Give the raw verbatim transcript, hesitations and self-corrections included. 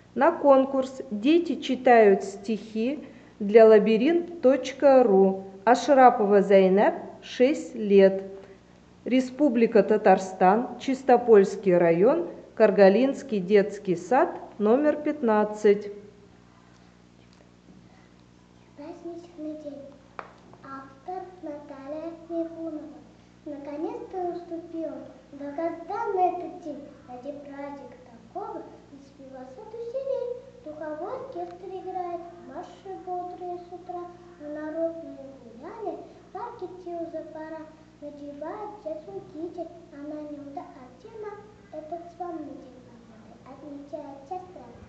на конкурс «Дети читают стихи» для лабиринт точка ру. Ашрапова Зайнаб, шесть лет. Республика Татарстан, Чистопольский район, Каргалинский детский сад, номер пятнадцать. Праздничный день. Автор Наталья Михунова. Наконец-то наступил долгожданный этот день. Ради праздника такого заспела соту сирень. Духовой оркестр играет, марши бодрые с утра. На народные гуляния в парке Тилза пора. Надевает дядю китель, а на нем до Артема этот славный день погоды отмечает вся страна.